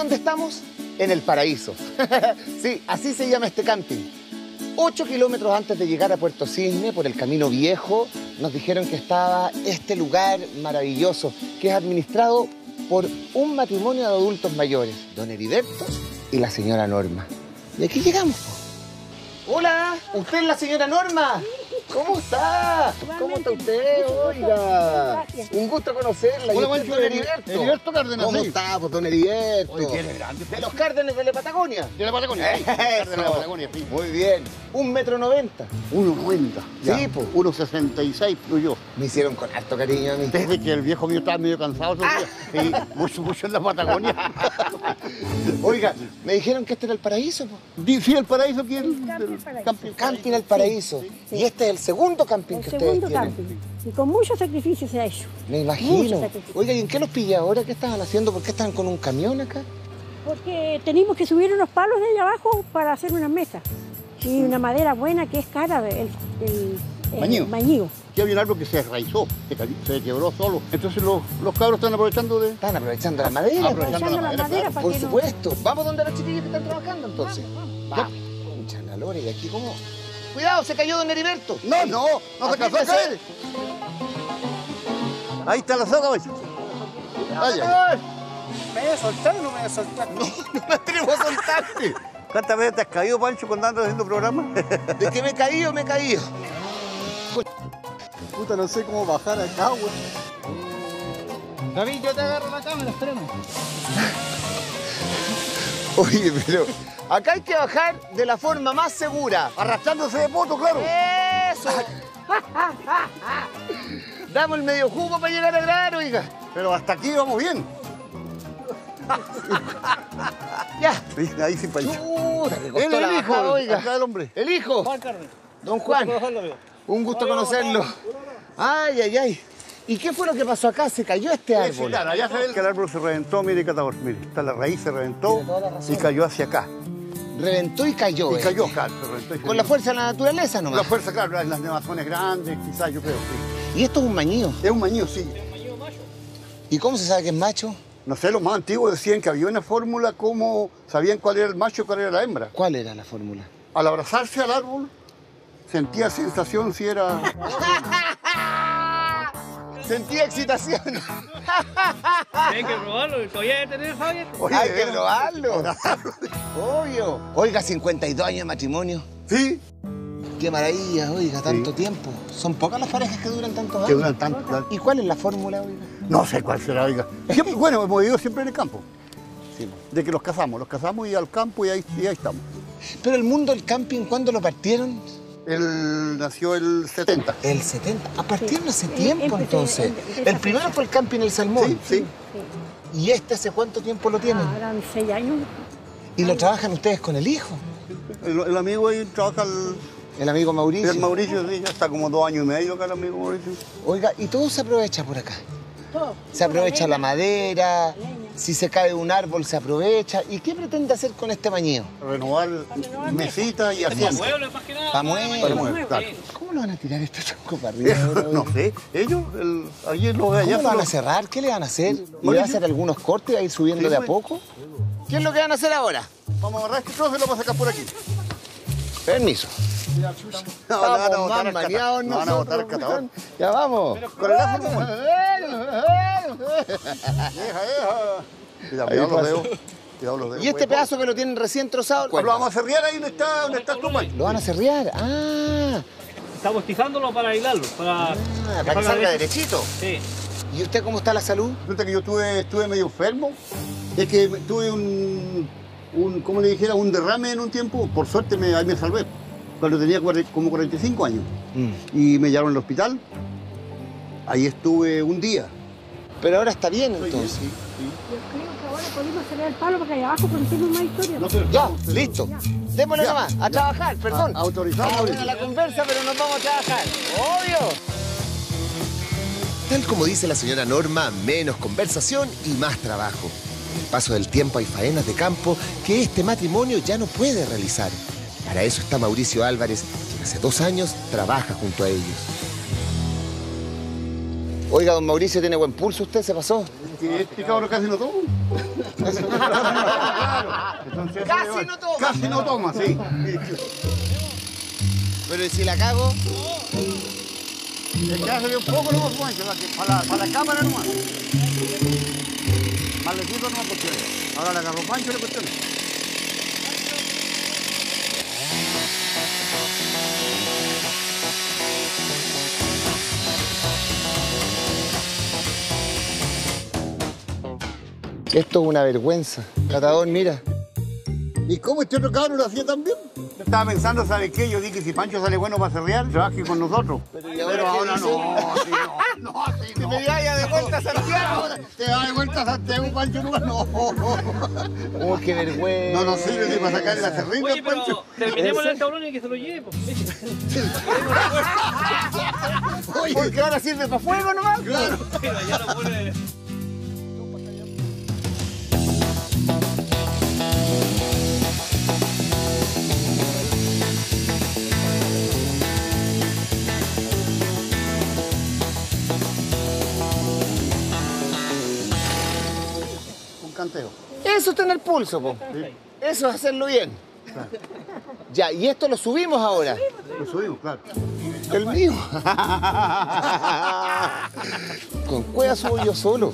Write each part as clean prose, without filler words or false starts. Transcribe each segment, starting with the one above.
dónde estamos? En el paraíso. Sí, así se llama este camping. 8 kilómetros antes de llegar a Puerto Cisne, por el camino viejo, nos dijeron que estaba este lugar maravilloso, que es administrado por un matrimonio de adultos mayores, don Heriberto y la señora Norma. Y aquí llegamos. Hola, ¿usted es la señora Norma? ¿Cómo está? ¿Cómo está usted? Oiga, un gusto conocerla. Hola, don Heriberto. Heriberto Cárdenas. ¿Cómo está, pues, don Heriberto? Oye, bien grande. De los Cárdenas de la Patagonia. De la Patagonia. Eso. Cárdenas de la Patagonia, sí. Muy bien. 1,90 m. 1,90. Sí, pues. 1,66 yo. Me hicieron con harto cariño a mí. Desde que el viejo mío estaba medio cansado esos días. Y mucho en la Patagonia. Oiga, me dijeron que este era el paraíso, pues. Sí, el paraíso aquí. El Camping al Paraíso. Sí. Y este es el segundo camping El que ustedes segundo tienen. camping. Y con mucho sacrificio se ha hecho. Me Mucho imagino. sacrificio. Oiga, ¿y en qué los pilla ahora? ¿Qué estaban haciendo? ¿Por qué estaban con un camión acá? Porque tenemos que subir unos palos de allá abajo para hacer una mesa. Y una madera buena que es cara, el mañío. Aquí había un árbol que se enraizó, se quebró solo. Entonces los cabros están aprovechando de... Están aprovechando la madera. Aprovechando la madera, para Por que no- supuesto. Vamos donde los chiquillos que están trabajando, entonces. Vamos. Mucha la lora, y aquí cómo... Cuidado, se cayó don Heriberto. No se cansó de caer. Ahí está la soga, güey. Vaya. ¿Me voy a soltar o no me voy a soltar? No me atrevo a soltarte. ¿Cuántas veces te has caído, Pancho, cuando andas haciendo programas? De que me he caído, me he caído. Puta, no sé cómo bajar acá, güey. David, yo te agarro la cámara, espérame. Oye, pero acá hay que bajar de la forma más segura. Arrastrándose de poto, claro. ¡Eso! Damos el medio jugo para llegar a grabar, oiga. Pero hasta aquí vamos bien. Ya. Sí, ahí sí, Pancho. Chuta, que Él costó es la el hijo, bajada, oiga. acá el hombre. El hijo. Juan Carmen. Don Juan. Un gusto conocerlo. Ay, ay, ay. ¿Y qué fue lo que pasó acá? Se cayó este Sí, árbol. claro, allá se ve que el árbol se reventó, mire, catador, mire. Está la raíz, se reventó Tiene toda la razón. y cayó hacia acá. Reventó y cayó. Y cayó, claro, se reventó. y Con la cayó. fuerza de la naturaleza Con nomás. la fuerza, claro, las nevazones grandes, quizás, yo creo, sí. Y esto es un mañío. Es un mañío, sí. ¿Y cómo se sabe que es macho? No sé, los más antiguos decían que había una fórmula como sabían cuál era el macho y cuál era la hembra. ¿Cuál era la fórmula? Al abrazarse al árbol, sentía sensación si era... Sentía excitación. Hay que probarlo, todavía hay que tener, Javier. Oye, Hay que de veras. probarlo. Obvio. Oiga, 52 años de matrimonio. Sí, Qué maravilla, oiga, tanto Sí. tiempo. Son pocas las parejas que duran tantos años. que duran tanto. claro. ¿Y cuál es la fórmula, oiga? No sé cuál será, oiga. Siempre, bueno, hemos vivido siempre en el campo. Sí. De que los casamos y al campo y ahí estamos. Pero el mundo del camping, ¿cuándo lo partieron? Él nació el 70. El 70. Ah, partieron hace Sí, tiempo, empecé- entonces. empecé El primero fue el camping El Salmón. Sí. ¿Y este hace cuánto tiempo lo tienen? Eran 6 años. ¿Y lo trabajan ustedes con el hijo? El amigo ahí trabaja El amigo Mauricio. el Mauricio, sí, ya está como 2 años y medio acá el amigo Mauricio. Oiga, y todo se aprovecha por acá. Todo. Se aprovecha la madera, la leña. si se cae un árbol se aprovecha. ¿Y qué pretende hacer con este mañío? Renovar mesitas y asientos. Muebles más que nada. Pa' muebles. Para muebles, claro. ¿Cómo lo van a tirar este tronco para arriba? ahora, No oiga? sé, ellos, ayer lo de allá... ¿Cómo lo van lo- a cerrar? ¿Qué le van a hacer? ¿Le Mauricio. van a hacer algunos cortes, a ir subiendo Sí, de a pues. poco? ¿Qué es lo que van a hacer ahora? Vamos a agarrar este trozo y lo vamos a sacar por aquí. Permiso. No, Estamos más maniados no van a botar el nosotros, catador. Ya vamos. Con el lazo como... Cuidado los dedos. Cuidado los dedos. ¿Y este pedazo que lo tienen recién trozado? Lo vamos a cerrar ahí donde está tu mano. ¿Lo van a serrear? Ah, Estamos tizándolo para hilarlo, para para que salga derechito. Sí. ¿Y usted cómo está la salud? Resulta que yo estuve medio enfermo. Es que tuve como le dijera, un derrame en un tiempo. Por suerte ahí me salvé. Cuando tenía como 45 años. Y me llevaron al hospital. Ahí estuve un día. Pero ahora está bien, entonces. Sí. Yo creo que ahora podemos cerrar el palo porque allá abajo conocemos más historia. No, pero Ya, listo. Démosle Ya, nomás, a trabajar, perdón. Autorizado, Está buena Mauricio. la conversa, pero nos vamos a trabajar. Obvio. Tal como dice la señora Norma, menos conversación y más trabajo. Con el paso del tiempo hay faenas de campo que este matrimonio ya no puede realizar. Para eso está Mauricio Álvarez, quien hace 2 años trabaja junto a ellos. Oiga, don Mauricio, ¿tiene buen pulso usted? ¿Se pasó? Que este cabrón casi no toma. Entonces, Casi no toma. Casi no toma, sí. Pero ¿y si la cago? Es que hace un poco nomás, Juancho, para la cámara nomás. Malecito nomás porque ahora le agarró Pancho la cuestión. Esto es una vergüenza. Catador, mira. ¿Y cómo este otro cabrón lo hacía también? Yo estaba pensando, ¿sabes qué? Yo dije que si Pancho sale bueno para cerrear, trabaje con nosotros. Pero ahora no, sí. Si me vaya de vuelta a Santiago. Te va de vuelta a Santiago, Pancho, no. Oh, qué vergüenza. No sirve ni para sacar la cerrilla, Oye, pero Pancho. terminemos el tablón y que se lo lleve, pues. Oye, Porque ahora sirve para fuego nomás. claro. Mira, ya lo pone... Un canteo. Eso está en el pulso, po. Eso es hacerlo bien. Ya, y esto lo subimos ahora. Lo subimos, claro. El mío. Con cueva subo yo solo.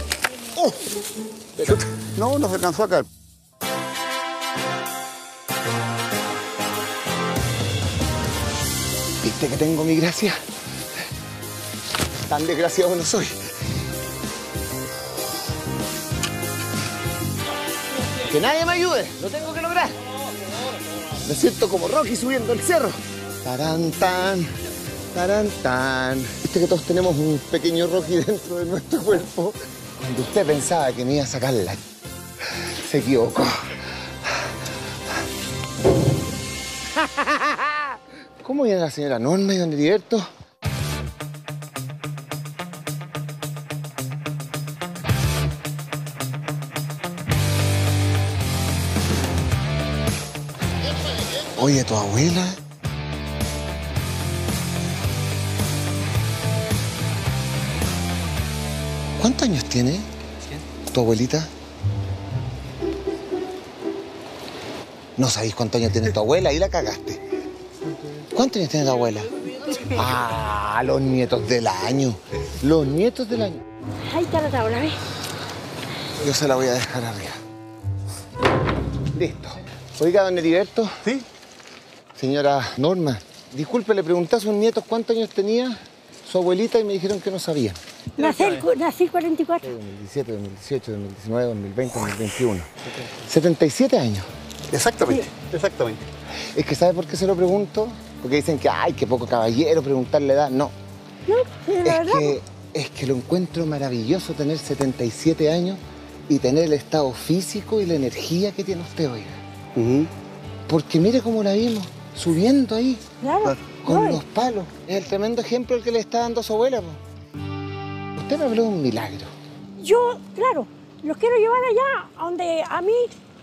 Pero No se alcanzó a caer. ¿viste que tengo mi gracia? Tan desgraciado no soy. Que nadie me ayude, lo tengo que lograr. Me siento como Rocky subiendo el cerro. Tarán, tan, tarán, tan. Viste que todos tenemos un pequeño Rocky dentro de nuestro cuerpo. Cuando usted pensaba que me iba a sacarla, se equivocó. ¿Cómo viene la señora Norma y don Heriberto? Oye, tu abuela. ¿Cuántos años tiene tu abuelita? No sabéis cuántos años tiene tu abuela, ahí la cagaste. ¿Cuántos años tiene tu abuela? Ah, los nietos del año. Los nietos del año. Ahí está la tabla, ¿ves? Yo se la voy a dejar arriba. Listo. Oiga, don Heriberto. ¿Sí? Señora Norma, disculpe, le pregunté a sus nietos cuántos años tenía su abuelita y me dijeron que no sabían. Nací 44. 2017, 2018, 2019, 2020, 2021. 77 años. Exactamente, exactamente. Es que ¿sabe por qué se lo pregunto? Porque dicen que, ay, qué poco caballero preguntarle edad. No, No, sí, la verdad. es que lo encuentro maravilloso tener 77 años y tener el estado físico y la energía que tiene usted, oiga. Porque mire cómo la vimos, subiendo ahí, Claro. con No, los palos. Es el tremendo ejemplo el que le está dando a su abuela, po. Usted me habló de un milagro. Yo, claro, los quiero llevar allá donde a mí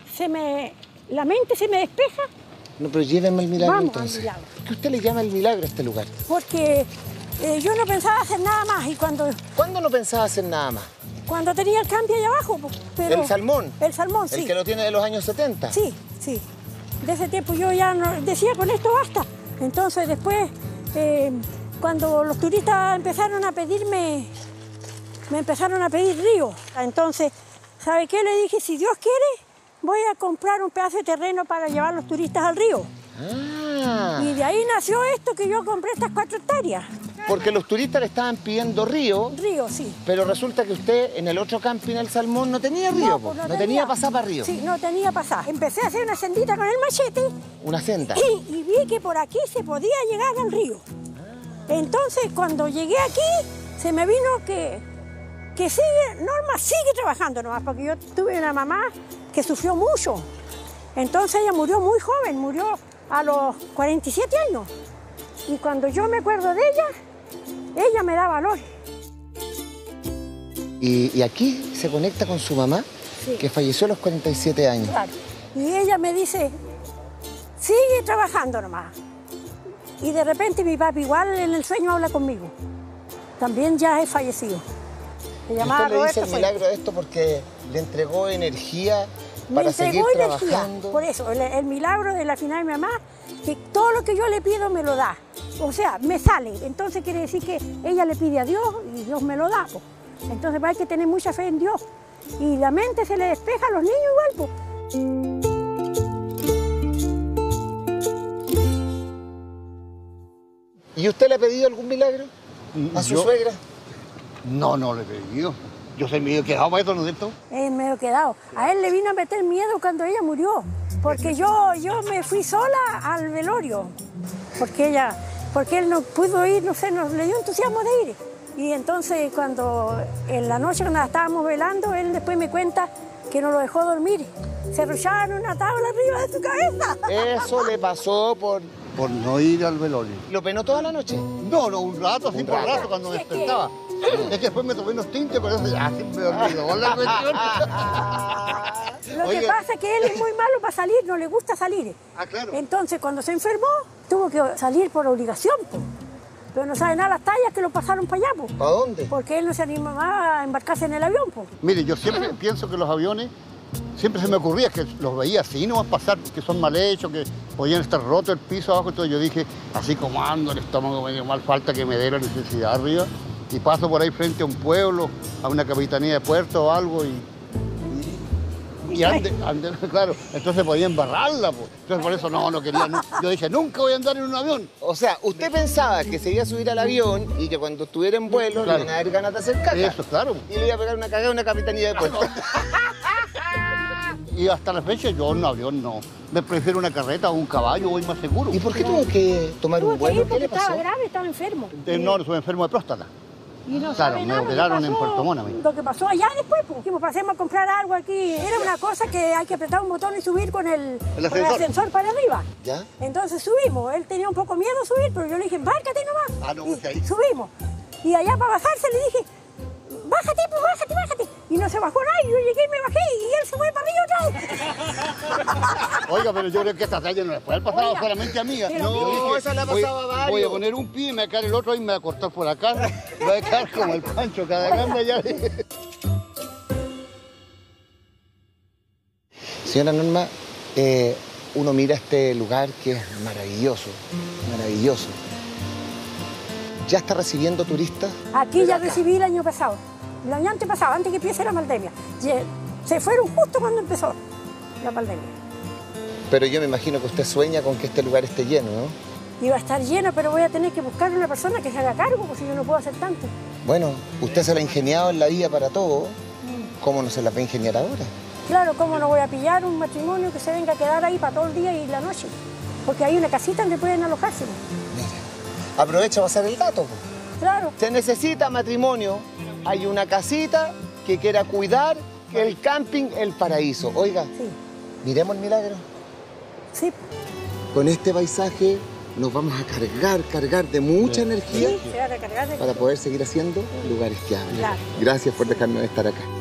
la mente se me despeja, No, pero llévenme el milagro Vamos al entonces. milagro. ¿Por qué usted le llama el milagro a este lugar? porque yo no pensaba hacer nada más y ¿Cuándo no pensaba hacer nada más? cuando tenía el cambio allá abajo, pero... ¿El salmón? El salmón, sí. El que lo tiene de los años 70. Sí, sí. De ese tiempo yo ya no, decía, con esto basta. Entonces después, cuando los turistas empezaron a pedirme, me empezaron a pedir río. Entonces, ¿sabe qué? Le dije, si Dios quiere, voy a comprar un pedazo de terreno para llevar a los turistas al río. Ah, Y de ahí nació esto que yo compré estas 4 hectáreas. porque los turistas le estaban pidiendo río, Río, sí. pero resulta que usted en el otro camping, el Salmón, no tenía río, pues no tenía pasar para río. Sí, no tenía pasar. Empecé a hacer una sendita con el machete Una senda. y vi que por aquí se podía llegar al río. Entonces, cuando llegué aquí, se me vino que Norma sigue trabajando nomás, porque yo tuve una mamá que sufrió mucho. Entonces ella murió muy joven, murió a los 47 años. Y cuando yo me acuerdo de ella me da valor. Y aquí se conecta con su mamá, Sí. que falleció a los 47 años. Claro. Y ella me dice, sigue trabajando nomás. Y de repente mi papi igual en el sueño habla conmigo. también ya es fallecido. Se llamaba ¿Usted le dice Roberto el milagro de esto porque le entregó energía Me para seguir entregó energía. trabajando? Por eso, el milagro de la final de mi mamá, que todo lo que yo le pido me lo da. O sea, me sale. Entonces quiere decir que ella le pide a Dios y Dios me lo da. Po. Entonces hay que tener mucha fe en Dios. Y la mente se le despeja a los niños igual. Po. ¿Y usted le ha pedido algún milagro a su suegra? No, no le he pedido. Yo soy medio quedado para eso, ¿no es cierto? Me he quedado. A él le vino a meter miedo cuando ella murió. Porque yo me fui sola al velorio. Porque él no pudo ir, no sé, le dio entusiasmo de ir. Y entonces cuando en la noche cuando la estábamos velando, él después me cuenta que no lo dejó dormir. Se arrollaban una tabla arriba de su cabeza. Eso le pasó por... Por no ir al velorio. ¿Lo penó toda la noche? No, un rato, así por rato, cuando me despertaba. Es que después me tomé unos tintes, por eso ya se me olvidó la cuestión. Lo que pasa es que él es muy malo para salir, no le gusta salir. Ah, claro. Entonces, cuando se enfermó, tuvo que salir por obligación, po. Pero no sabe nada las tallas que lo pasaron para allá, po. ¿Para dónde? Porque él no se animaba a embarcarse en el avión, po. Mire, yo siempre pienso que los aviones, siempre se me ocurría que los veía así, no va a pasar, que son mal hechos, que podían estar rotos el piso abajo. Entonces yo dije, así como ando, el estómago medio mal, falta que me dé la necesidad arriba. Y paso por ahí frente a un pueblo, a una capitanía de puerto o algo, y ande, claro, entonces podía embarrarla. Pues. Entonces por eso no quería. Yo dije, nunca voy a andar en un avión. O sea, usted pensaba que se iba a subir al avión y que cuando estuviera en vuelo Claro. le iban a dar ganas de hacer caca. Eso, claro. Y le iba a pegar una cagada a una capitanía de puerto. Y hasta la fecha yo en un avión no. Me prefiero una carreta o un caballo, voy más seguro. ¿Y por qué tuvo que tomar Tuvo un que ir vuelo? ¿Qué porque le pasó? estaba grave, estaba enfermo. No, soy enfermo de próstata. Y no Claro, sabe me nada lo que operaron en pasó- Puerto Montt a mí. Lo que pasó allá después, pues. Dijimos, pasemos a comprar algo aquí. Era una cosa que hay que apretar un botón y subir con el ascensor para arriba. ¿Ya? Entonces subimos. Él tenía un poco miedo a subir, pero yo le dije, embárcate nomás. Ah, no, Y pues ahí. subimos. Y allá para bajarse le dije, bájate, pues bájate. Y no se bajó nadie. Yo llegué y me bajé y él se fue para arriba otra vez. Oiga, pero yo creo que esta talla no le puede haber pasado Oiga, solamente a mí. pero Yo mire, dije, eso le ha pasado a varios. Voy a poner un pie y me va a caer el otro y me va a cortar por acá. Me va a quedar como el Pancho cada ganda ya. Señora Norma, uno mira este lugar que es maravilloso, maravilloso. ¿Ya está recibiendo turistas? Aquí ya recibí el año pasado. El año antepasado, antes que empiece la pandemia. Se fueron justo cuando empezó la pandemia. Pero yo me imagino que usted sueña con que este lugar esté lleno, ¿no? Iba a estar lleno, pero voy a tener que buscar una persona que se haga cargo, porque yo no puedo hacer tanto. Bueno, usted se la ha ingeniado en la vida para todo. ¿Cómo no se la va a ingeniar ahora? Claro, ¿cómo no voy a pillar un matrimonio que se venga a quedar ahí para todo el día y la noche? Porque hay una casita donde pueden alojarse. Mira, aprovecha para hacer el dato. Po. Claro. Se necesita matrimonio. Hay una casita que quiera cuidar, que el camping El Paraíso. Oiga, Sí, miremos el milagro. sí. Con este paisaje nos vamos a cargar de mucha energía Sí, se va a recargar de... para poder seguir haciendo lugares que hablan. Claro. Gracias por dejarnos estar acá.